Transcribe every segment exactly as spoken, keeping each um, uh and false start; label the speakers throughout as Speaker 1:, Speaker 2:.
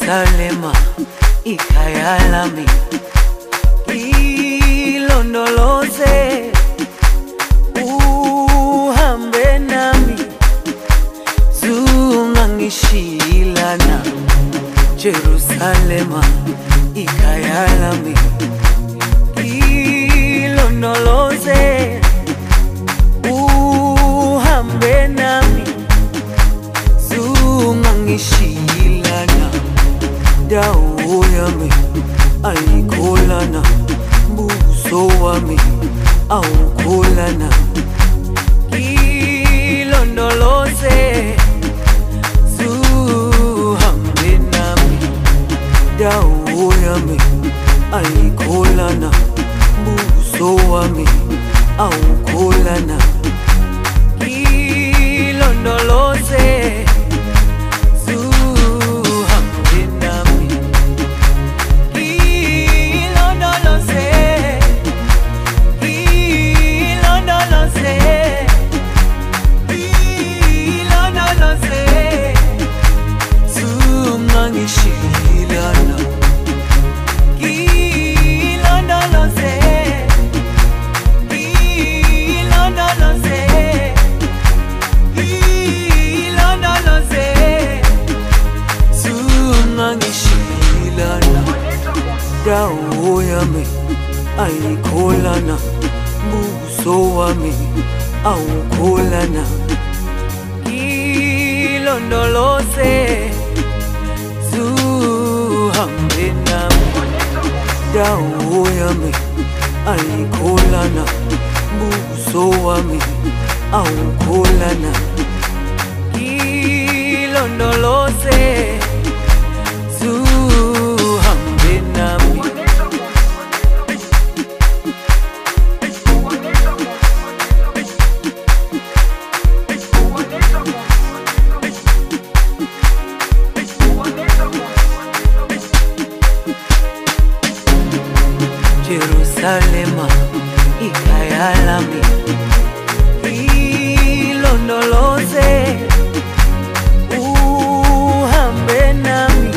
Speaker 1: Jerusalema ikhaya lami, ilondoloze uhambe nami, zungangishilana. Jerusalema ikhaya lami, ilondoloze uhambe nami, zungangishilana. Dawo yami ayikholana, buso wami awukholana. Ilondoloze zuhambe nami, dawo yami ayikholana, buso wami awukholana. Ilondoloze dawo yami ayikholana, buso wami awukholana. Ilondoloze zuhambe nami, dawo yami ayikholana, buso wami awukholana. Ilondoloze zuhambe nami. Jerusalema ikhaya lami, ilondoloze uhambe nami,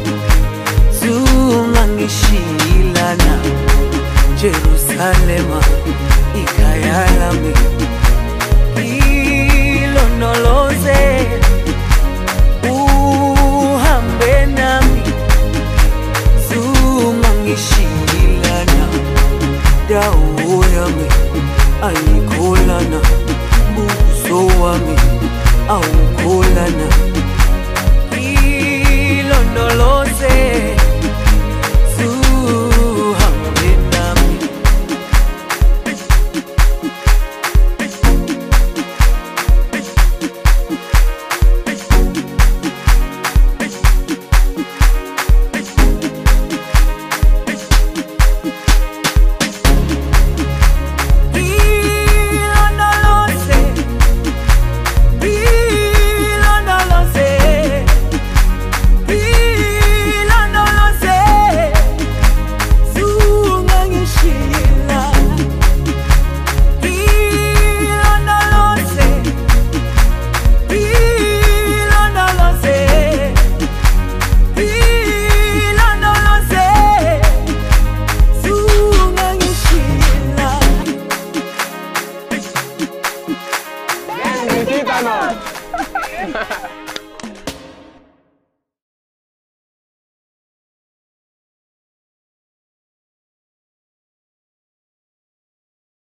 Speaker 1: zungangishilana. Jerusalema ikhaya lami, ilondoloze uhambe nami, zungangishilana. Dawo yami ayikholana, buso wami awukholana. Ilondoloze